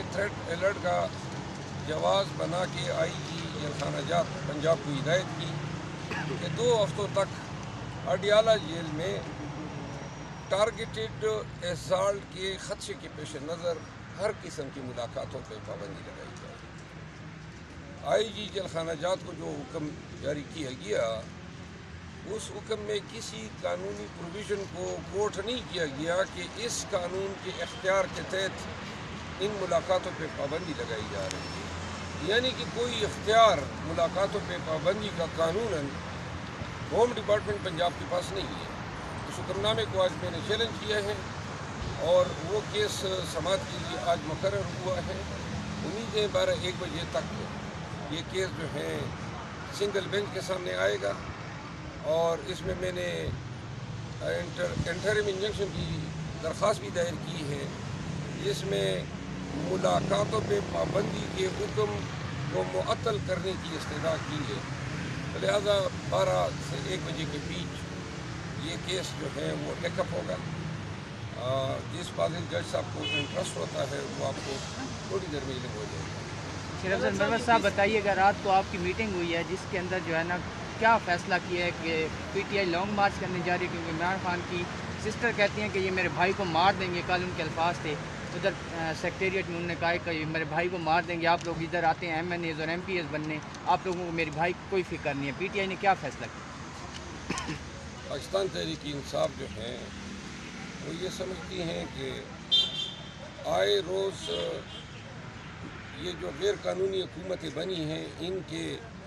Threat alert کا جواز بنا کے IG جیلخانہ جات پنجاب کو ہدایت کی کہ 2 ہفتوں تک اڈیالہ جیل میں ٹارگیٹڈ اسالٹ کے خدشے کے پیش نظر ہر قسم کی ملاقاتوں پہ پابندی لگائی جائے۔ IG جیلخانہ جات کو جو حکم جاری کیا گیا اس حکم میں کسی قانونی پروویژن کو کوٹ نہیں کیا گیا کہ اس قانون کے اختیار کے تحت ان ملاقاتوں پہ پابندی لگائی جا رہی ہے، یعنی کہ کوئی اختیار ملاقاتوں پہ پابندی کا قانوناً ہوم ڈپارٹمنٹ پنجاب کے پاس نہیں ہے۔ اس حکم نامے کو آج میں نے چیلنج کیا ہے اور وہ کیس سماعت کے لیے آج مقرر ہوا ہے۔ امید ہے 12-1 بجے تک یہ کیس جو ہے سنگل بینچ کے سامنے آئے گا، اور اس میں نے انٹرم انجنکشن کی درخواست بھی دائر کی ہے، جس میں ملاقاتوں پہ پابندی کے حکم کو معطل کرنے کی استدعا کی ہے۔ لہذا 12 سے 1 بجے کے بیچ یہ کیس جو ہے وہ ٹیک اپ ہوگا۔ جس فاضل جج صاحب کو انٹرسٹ ہوتا ہے وہ آپ کو تھوڑی دیر میں علم ہو جائے گا۔ شریف مروت صاحب بتائیے گا، رات کو آپ کی میٹنگ ہوئی ہے جس کے اندر جو ہے نا کیا فیصلہ کیا ہے کہ PTI لانگ مارچ کرنے جا رہی ہے، کیونکہ عمران خان کی سسٹر کہتی ہیں کہ یہ میرے بھائی کو مار دیں گے، کل ان کے الفاظ تھے ادھر سیکریٹریٹ میں انہوں نے کہا کہ میرے بھائی کو مار دیں گے، آپ لوگ ادھر آتے ہیں MNAs اور MPs بننے، آپ لوگوں کو میرے بھائی کی کوئی فکر نہیں ہے۔ PTI نے کیا فیصلہ کیا؟ پاکستان تحریک انصاف جو ہیں وہ یہ سمجھتی ہیں کہ آئے روز یہ جو غیر قانونی حکومتیں بنی ہیں ان کے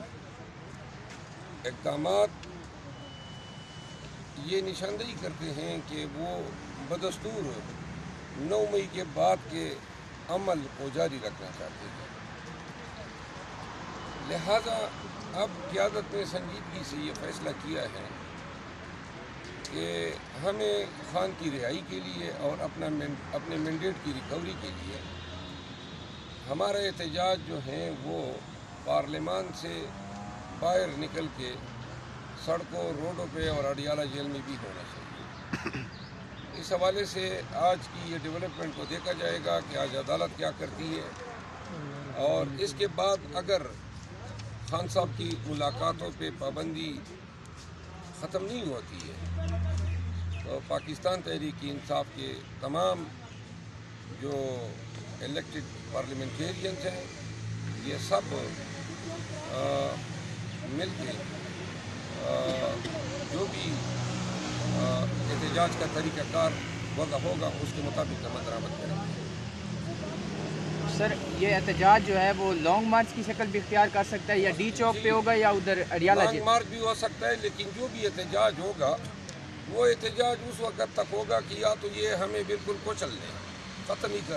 اقدامات یہ نشاندہی کرتے ہیں کہ وہ بدستور 9 مئی کے بعد کے عمل کو جاری رکھنا چاہتے ہیں۔ لہذا اب قیادت نے سنجیدگی سے یہ فیصلہ کیا ہے کہ ہمیں خان کی رہائی کے لیے اور اپنے مینڈیٹ کی ریکوری کے لیے ہمارا احتجاج جو ہیں وہ پارلیمان سے باہر نکل کے سڑکوں روڈوں پہ اور اڈیالہ جیل میں بھی ہونا چاہیے۔ اس حوالے سے آج کی یہ ڈیولپمنٹ کو دیکھا جائے گا کہ آج عدالت کیا کرتی ہے، اور اس کے بعد اگر خان صاحب کی ملاقاتوں پہ پابندی ختم نہیں ہوتی ہے تو پاکستان تحریک انصاف کے تمام جو الیکٹڈ پارلیمنٹیرینز ہیں یہ سب مل کے جو بھی احتجاج کا طریقہ کار وضع ہوگا اس کے مطابق عمل درآمد کریں گے۔ سر یہ احتجاج جو ہے وہ لانگ مارچ کی شکل بھی اختیار کر سکتا ہے، یا ڈی چوک پہ ہوگا یا ادھر اڈیالہ جیل؟ لانگ مارچ بھی ہو سکتا ہے، لیکن جو بھی احتجاج ہوگا وہ احتجاج اس وقت تک ہوگا کہ یا تو یہ ہمیں بالکل کچل لیں، ختم ہی کر